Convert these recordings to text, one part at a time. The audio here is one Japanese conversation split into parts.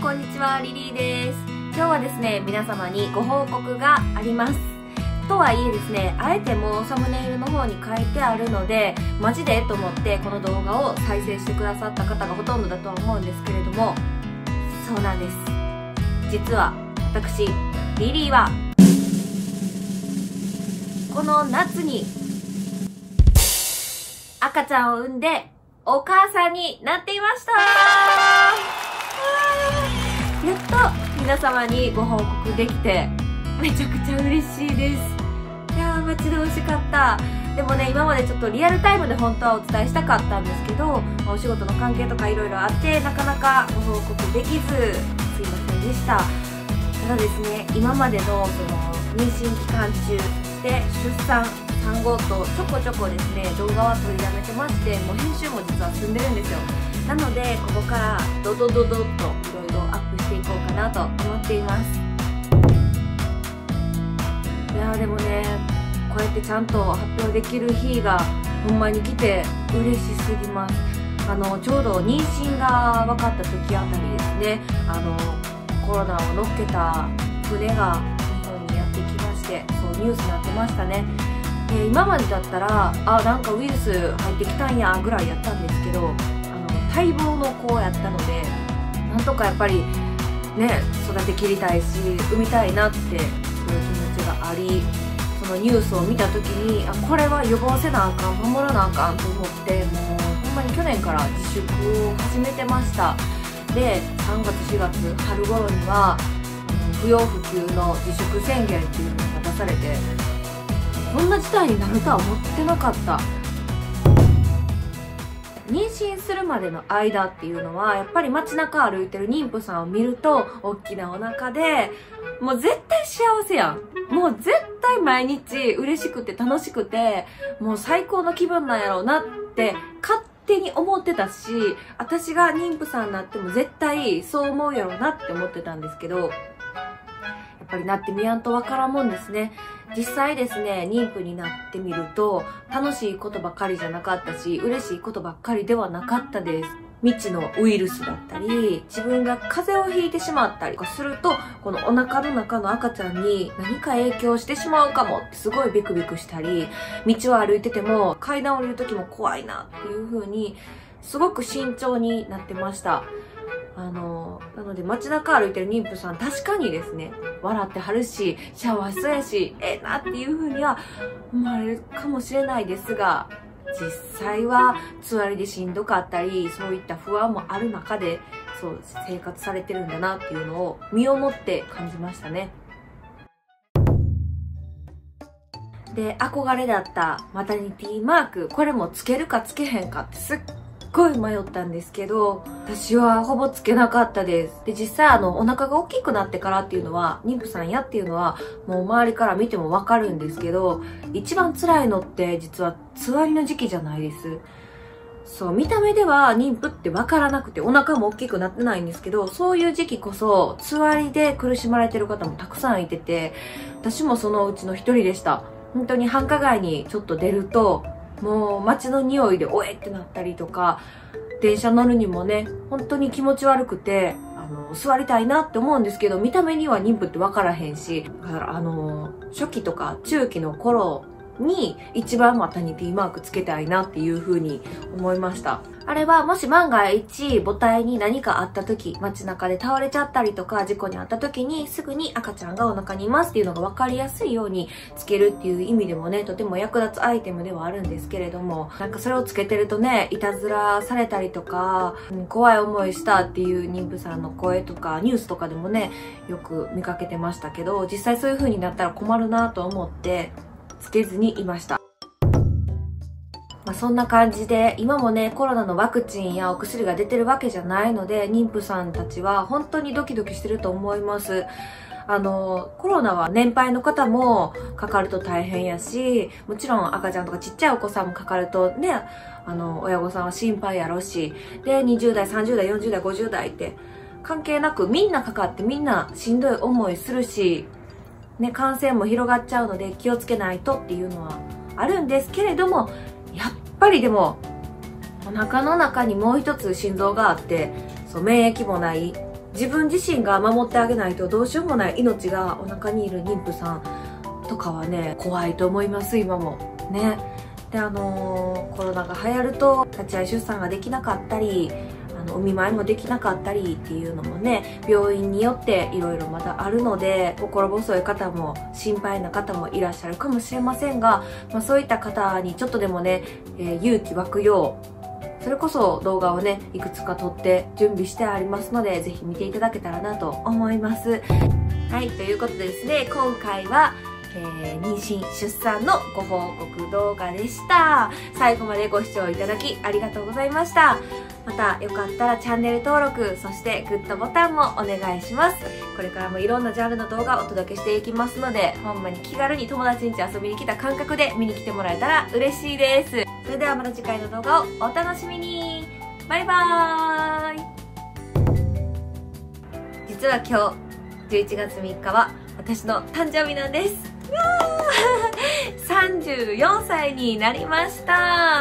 こんにちは、リリーです。今日はですね、皆様にご報告があります。とはいえですね、あえてもうサムネイルの方に書いてあるので、マジでと思ってこの動画を再生してくださった方がほとんどだとは思うんですけれども、そうなんです。実は私、リリーはこの夏に赤ちゃんを産んでお母さんになっていました。やっと皆様にご報告できてめちゃくちゃ嬉しいです。いやー、待ち遠しかった。でもね、今までちょっとリアルタイムで本当はお伝えしたかったんですけど、お仕事の関係とかいろいろあってなかなかご報告できず、すいませんでした。ただですね、今までのその妊娠期間中で出産産後とちょこちょこですね、動画は取りだめてまして、もう編集も実は済んでるんですよ。なのでここからドドドドッといろいろアップしていこうかなと思っています。いやー、でもね、こうやってちゃんと発表できる日がほんまに来て嬉しすぎます。ちょうど妊娠が分かった時あたりですね、コロナを乗っけた船が日本にやってきまして、そうニュースになってましたね。今までだったらなんかウイルス入ってきたんやぐらいやったんですけど、待望の子やったので、なんとかやっぱりね、育てきりたいし産みたいなっていう気持ちがあり、そのニュースを見た時にこれは予防せなあかん、守らなあかんと思って、もうほんまに去年から自粛を始めてました。で、3月4月春頃には不要不急の自粛宣言っていうのが出されて、こんな事態になるとは思ってなかった。妊娠するまでの間っていうのはやっぱり街中歩いてる妊婦さんを見ると大きなお腹で、もう絶対幸せやん。もう絶対毎日嬉しくて楽しくて、もう最高の気分なんやろうなって勝手に思ってたし、私が妊婦さんになっても絶対そう思うやろうなって思ってたんですけど、やっぱりなってみやんとわからんもんですね。実際ですね、妊婦になってみると楽しいことばかりじゃなかったし、嬉しいことばっかりではなかったです。未知のウイルスだったり、自分が風邪をひいてしまったりすると、このお腹の中の赤ちゃんに何か影響してしまうかもってすごいビクビクしたり、道を歩いてても階段を降りる時も怖いなっていう風にすごく慎重になってました。なので街中歩いてる妊婦さん、確かにですね、笑ってはるし幸せそうやし、なっていう風には思われるかもしれないですが、実際はつわりでしんどかったり、そういった不安もある中でそう生活されてるんだなっていうのを身をもって感じましたね。で、憧れだったマタニティマーク、これもつけるかつけへんかってすっごい迷ったんですけど、私はほぼつけなかったです。で、実際お腹が大きくなってからっていうのは、妊婦さんやっていうのはもう周りから見てもわかるんですけど、一番辛いのって実はつわりの時期じゃないです。そう、見た目では妊婦ってわからなくて、お腹も大きくなってないんですけど、そういう時期こそつわりで苦しまれてる方もたくさんいてて、私もそのうちの一人でした。本当に繁華街にちょっと出ると、もう街の匂いでおえってなったりとか、電車乗るにもね、本当に気持ち悪くて、座りたいなって思うんですけど、見た目には妊婦って分からへんし、だから初期とか中期の頃に一番マタニティマークつけたいなっていう風に思いました。あれはもし万が一母体に何かあった時、街中で倒れちゃったりとか事故にあった時にすぐに赤ちゃんがお腹にいますっていうのが分かりやすいようにつけるっていう意味でもね、とても役立つアイテムではあるんですけれども、なんかそれをつけてるとね、いたずらされたりとか、怖い思いしたっていう妊婦さんの声とかニュースとかでもね、よく見かけてましたけど、実際そういう風になったら困るなと思ってつけずにいました。そんな感じで、今もね、コロナのワクチンやお薬が出てるわけじゃないので、妊婦さんたちは本当にドキドキしてると思います。コロナは年配の方もかかると大変やし、もちろん赤ちゃんとかちっちゃいお子さんもかかるとね、親御さんは心配やろうし、で、20代、30代、40代、50代って関係なくみんなかかってみんなしんどい思いするし、ね、感染も広がっちゃうので気をつけないとっていうのはあるんですけれども、やっぱりでもお腹の中にもう一つ心臓があって、そう免疫もない自分自身が守ってあげないとどうしようもない命がお腹にいる妊婦さんとかはね、怖いと思います、今も。ね。で、コロナが流行ると、立ち会い出産ができなかったり、お見舞いもできなかったりっていうのもね、病院によっていろいろまだあるので、心細い方も心配な方もいらっしゃるかもしれませんが、そういった方にちょっとでもね、勇気湧くよう、それこそ動画をね、いくつか撮って準備してありますので、ぜひ見ていただけたらなと思います。はい、ということでですね、今回は、妊娠・出産のご報告動画でした。最後までご視聴いただきありがとうございました。またよかったらチャンネル登録、そしてグッドボタンもお願いします。これからもいろんなジャンルの動画をお届けしていきますので、ほんまに気軽に友達ん家遊びに来た感覚で見に来てもらえたら嬉しいです。それではまた次回の動画をお楽しみに。バイバーイ。実は今日11月3日は私の誕生日なんです。34歳になりました。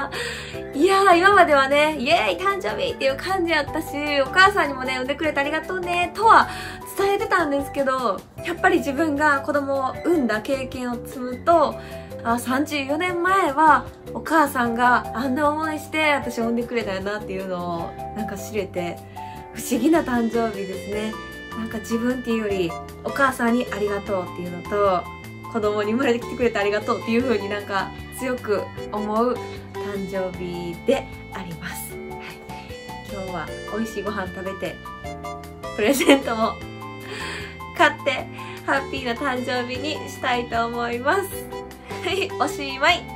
いやー、今まではね、イエーイ誕生日っていう感じやったし、お母さんにもね、産んでくれてありがとうね、とは伝えてたんですけど、やっぱり自分が子供を産んだ経験を積むと、34年前はお母さんがあんな思いして私を産んでくれたよなっていうのをなんか知れて、不思議な誕生日ですね。なんか自分っていうよりお母さんにありがとうっていうのと、子供に生まれてきてくれてありがとうっていう風になんか強く思う誕生日であります。はい、今日は美味しいご飯食べて、プレゼントも買ってハッピーな誕生日にしたいと思います。はい、おしまい。